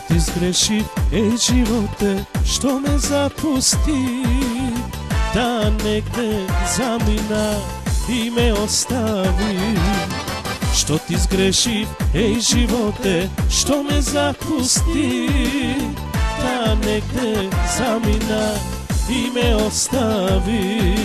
ti zgreših, živote, što me zapusti, da negde zamina i me ostavi. Što ti zgreših, živote, što me zapusti, da negde zamina i me ostavi.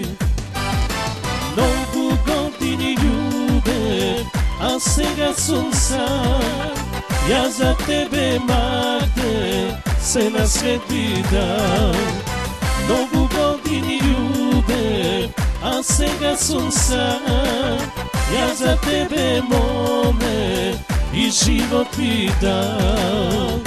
Mnogo godini ljubev, a сега sam sam. Ja za tebe, Magde, se na svet bi dao. Mnogo godini ljubev, a сега sam sam. Ja za tebe, mome, i život bi dao.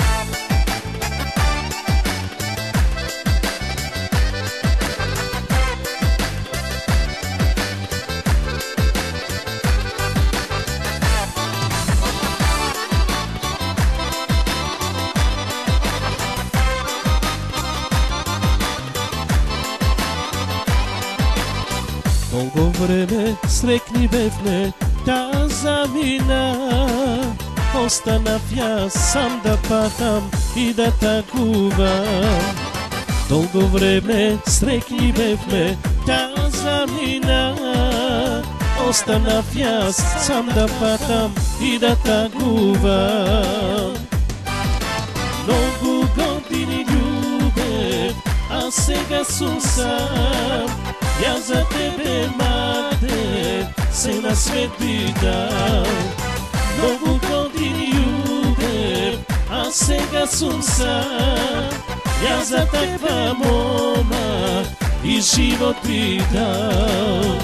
Долго време срекни бевме, та замина. Останав аз сам да патам и да тъгувам. Долго време срекни бевме, та замина. Останав аз сам да патам и да тъгувам. Много години любев, а сега съм сам. Ja za tebe, Magde, se na svet bi dao. Mnogo godini ljubev, a сега sam sam. Ja za takva moma i život bi dao.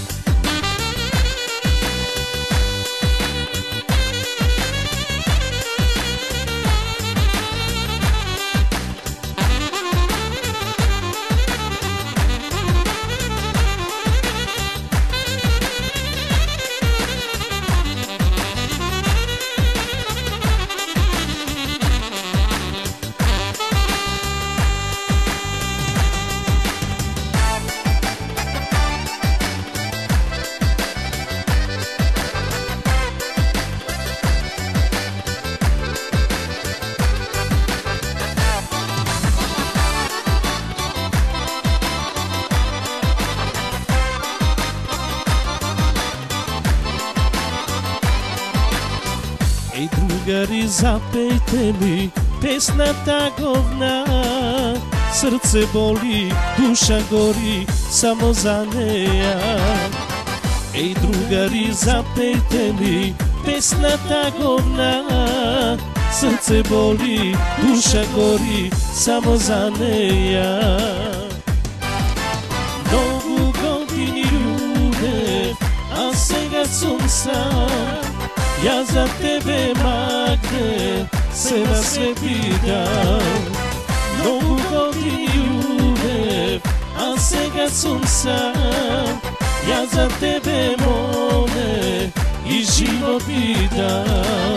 Ej, drugaри, zapejte mi pesnata govna. Srce boli, duša gori, samo za neja. Ej, drugari, zapejte mi pesnata govna. Srce boli, duša gori, samo za neja. Mnogo godini ljubev, a сега sam sam. Ja za tebe, Magde, se na svet bi dao. Mnogo godini ljubev, a сега sam sam. Ja za tebe, mome, i život bi dao.